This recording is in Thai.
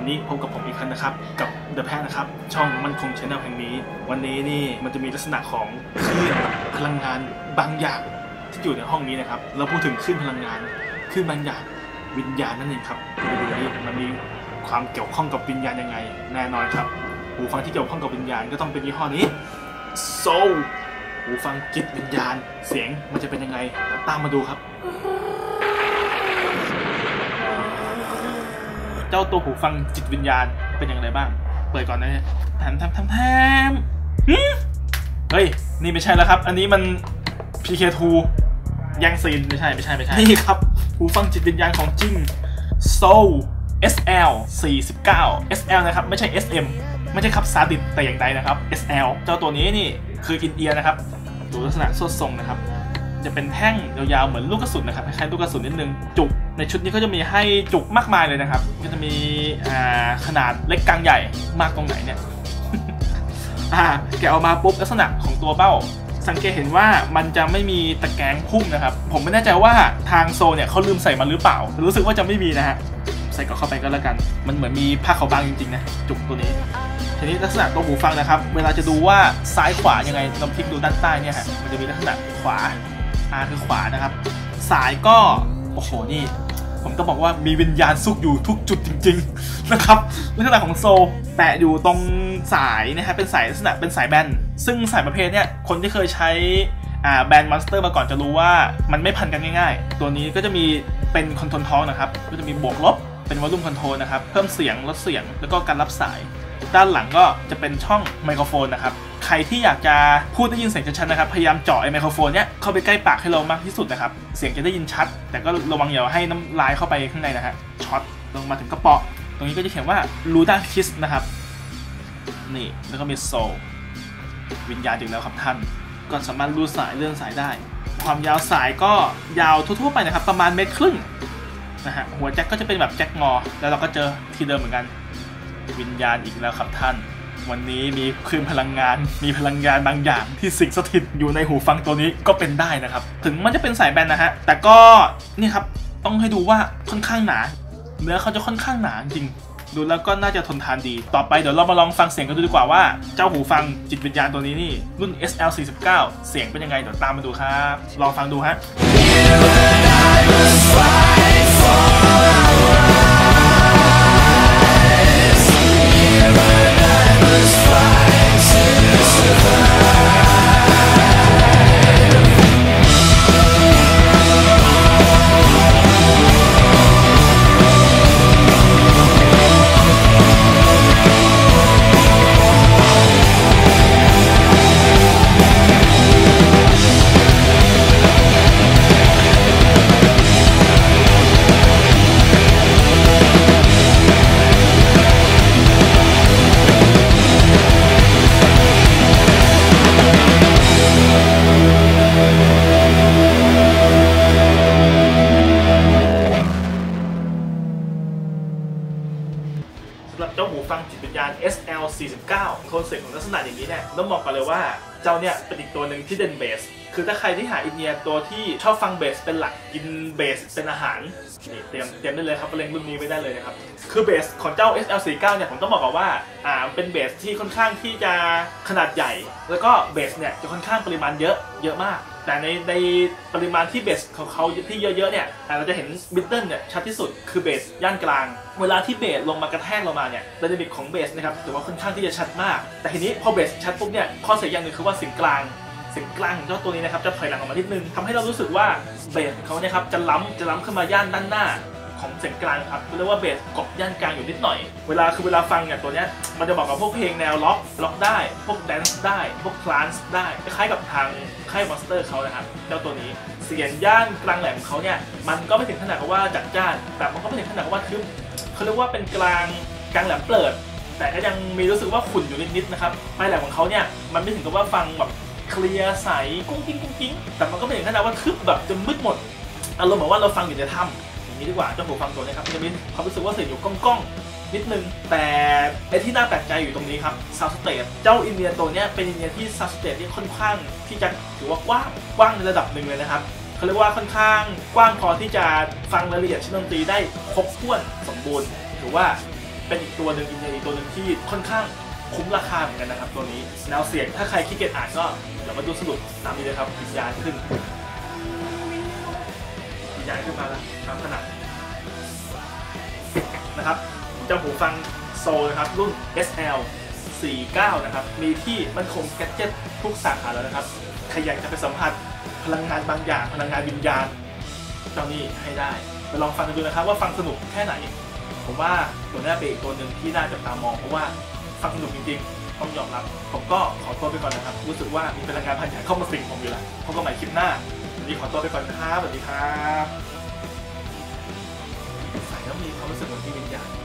วันนี้พบกับผมอีกครั้งนะครับกับ The Pet นะครับช่องมั่นคง Channel แห่งนี้วันนี้นี่มันจะมีลักษณะของคลื่นพลังงานบางอย่างที่อยู่ในห้องนี้นะครับเราพูดถึงคลื่นพลังงานคลื่นบางอย่างวิญญาณนั่นเองครับไปดูนี่มันมีความเกี่ยวข้องกับวิญญาณยังไงแน่นอนครับหูฟังที่เกี่ยวข้องกับวิญญาณก็ต้องเป็นยี่ห้อนี้ Soul หูฟังจิตวิญญาณเสียงมันจะเป็นยังไงตามมาดูครับเจ้าตัวหูฟังจิตวิญญาณเป็นอย่างไรบ้างเปิดก่อนนะฮะแถมเฮ้ยนี่ไม่ใช่แล้วครับอันนี้มัน PK2 ยังซีนไม่ใช่นี่ครับหูฟังจิตวิญญาณของจริง Soul SL 49 SL นะครับไม่ใช่ SM ไม่ใช่ครับซาดิสแต่อย่างใดนะครับ SL เจ้าตัวนี้นี่คืออินเอียร์นะครับดูลักษณะสวดทรงนะครับจะเป็นแท่งยาวๆเหมือนลูกกระสุนนะครับคล้ายๆลูกกระสุนนิดนึงจุกในชุดนี้ก็จะมีให้จุกมากมายเลยนะครับก็จะมีขนาดเล็กกลางใหญ่มากตรงไหนเนี่ย แกะออกมาปุ๊บลักษณะของตัวเบ้าสังเกตเห็นว่ามันจะไม่มีตะแกรงพุ่งนะครับผมไม่แน่ใจว่าทางโซเนี่ยเขาลืมใส่มาหรือเปล่ารู้สึกว่าจะไม่มีนะฮะใส่เข้าไปก็แล้วกันมันเหมือนมีผ้าขาวบางจริงๆนะจุกตัวนี้ทีนี้ลักษณะตัวหูฟังนะครับเวลาจะดูว่าซ้ายขวายังไงลองพลิกดูด้านใต้เนี่ยฮะมันจะมีลักษณะขวาคือขวานะครับสายก็โอ้โหนี่ผมต้องบอกว่ามีวิญญาณซุกอยู่ทุกจุดจริงๆนะครับลักษณะของโซแปะอยู่ตรงสายนะฮะเป็นสายลักษณะเป็นสายแบนซึ่งสายประเภทเนี้ยคนที่เคยใช้แบนมอนสเตอร์มาก่อนจะรู้ว่ามันไม่พันกันง่ายๆตัวนี้ก็จะมีเป็นคอนโทรลท้องนะครับก็จะมีบวกลบเป็นวอลลุ่มคอนโทรลนะครับเพิ่มเสียงลดเสียงแล้วก็การรับสายด้านหลังก็จะเป็นช่องไมโครโฟนนะครับใครที่อยากจะพูดได้ยินเสียงชัดๆนะครับพยายามเจาะไมโครโฟนเนี้ยเข้าไปใกล้ปากให้เรามากที่สุดนะครับเสียงจะได้ยินชัดแต่ก็ระวังอย่าให้น้ำลายเข้าไปข้างในนะฮะช็อตลงมาถึงกระเปาะตรงนี้ก็จะเขียนว่าลูด้าคิสนะครับนี่แล้วก็มีโซลวิญญาณถึงแล้วครับท่านก็สามารถรูดสายเลื่อนสายได้ความยาวสายก็ยาวทั่วๆไปนะครับประมาณ1.5 เมตรนะฮะหัวแจ็คก็จะเป็นแบบแจ็คงอแล้วเราก็เจอทีเดิมเหมือนกันวิญญาณอีกแล้วครับท่านวันนี้มีคลื่นพลังงานมีพลังงานบางอย่างที่สิงสถิตอยู่ในหูฟังตัวนี้ก็เป็นได้นะครับถึงมันจะเป็นสายแบนนะฮะแต่ก็นี่ครับต้องให้ดูว่าค่อนข้างหนาเนื้อเขาจะค่อนข้างหนาจริงดูแล้วก็น่าจะทนทานดีต่อไปเดี๋ยวเรามาลองฟังเสียงกันดูดีกว่าว่าเจ้าหูฟังจิตวิญญาณตัวนี้นี่รุ่น SL49 เสียงเป็นยังไงเดี๋ยวตามมาดูครับลองฟังดูฮะสำหรับเจ้าหูฟังจิตวิญญาณ SL49 โทนเสียงของลักษณะอย่างนี้เนี่ยต้องบอกกันเลยว่าเจ้าเนี่ยเป็นอีกตัวหนึ่งที่เด่นเบสคือถ้าใครที่หาอินเนียตัวที่ชอบฟังเบสเป็นหลักกินเบสเป็นอาหารนี่เตรียมได้เลยครับเล็งรุ่นนี้ไม่ได้เลยนะครับคือเบสของเจ้า SL49 เนี่ยผมต้องบอกก่อนว่าเป็นเบสที่ค่อนข้างที่จะขนาดใหญ่แล้วก็เบสเนี่ยจะค่อนข้างปริมาณเยอะมากแต่ในปริมาณที่เบสของเขาที่เยอะๆเนี่ยเราจะเห็นมิดเดิลเนี่ยชัดที่สุดคือเบสย่านกลางเวลาที่เบสลงมากระแทกลงมาเนี่ยไดนามิกของเบสนะครับถือว่าค่อนข้างที่จะชัดมากแต่ทีนี้พอเบสชัดปุ๊บเนี่ยข้อเสียอย่างหนึ่งคือว่าเสียงกลางของเจ้าตัวนี้นะครับจะถอยหลังออกมานิดนึงทำให้เรารู้สึกว่าเบสของเขาเนี่ยครับจะล้ำขึ้นมาย่านด้านหน้าของเสียงกลางครับเรียกว่าเบสกบย่านกลางอยู่นิดหน่อยเวลาฟังเนี่ยตัวเนี้ยมันจะบอกกับพวกเพลงแนวล็อกได้พวกแดนซ์ได้พวกทรานซ์ได้คล้ายกับทางค่ายมอนสเตอร์เขานะครับเจ้าตัวนี้เสียงย่านกลางแหลมของเขาเนี่ยมันก็ไม่ถึงขนาดว่าจัดจ้านแต่มันก็ไม่ถึงขนาดว่าทึบเขาเรียกว่าเป็นกลางแหลมเปิดแต่ก็ยังมีรู้สึกว่าขุ่นอยู่นิดๆนะครับปลายแหลมของเขาเนี่ยมันไม่ถึงกับว่าฟังแบบเคลียร์ใสกุ้งกิ้งแต่มันก็ไม่ถึงขนาดว่าทึบแบบจะมืดหมดอารมณ์เหมือนว่าเราฟังอยู่ในถ้ำอย่างนี้ดีกว่าเจ้าหูฟังตัวนี้ครับจะมีความรู้สึกว่าเสียงอยู่ก้องนิดนึงแต่ไอที่น่าแปลกใจอยู่ตรงนี้ครับซาวด์สเตจเจ้าอินเดียตัวนี้เป็นอินเดียที่ซาวด์สเตจที่ค่อนข้างที่จะถือว่ากว้างในระดับหนึ่งเลยนะครับเขาเรียกว่าค่อนข้างกว้างพอที่จะฟังรายละเอียดชิ้นดนตรีได้ครบถ้วนสมบูรณ์ถือว่าเป็นอีกตัวหนึ่งอีกตัวหนึ่งที่ค่อนข้างคุ้มราคาเหมือนกันนะครับตัวนี้แนวเสียงถ้าใครขี้เกียจอ่านก็เดี๋ยวมาดูสรุปตามนี้เลยครับวิญญาณขึ้นวิญญาณขึ้นมาแล้วตามขนาดนะครับเจ้าหูฟังโซนะครับรุ่น SL 49นะครับมีที่มั่นคงแกดเจ็ตทุกสาขาแล้วนะครับใครอยากจะไปสัมผัสพลังงานบางอย่างพลังงานวิญญาณเจ้านี้ให้ได้ไปลองฟังกันดูนะครับว่าฟังสนุกแค่ไหนผมว่าตัวนี้เป็นอีกตัวหนึ่งที่น่าจับตามองเพราะว่าฟังสนุกจริงๆต้องยอมรับผมก็ขอตัวไปก่อนนะครับรู้สึกว่ามีพลังงานพันอย่างเข้ามาสิงผมอยู่แล้วพบกันใหม่คลิปหน้าวันนี้ขอตัวไปก่อนนะครับสวัสดีครับใส่แล้วมีความรู้สึกเหมือนมีวิญญาณ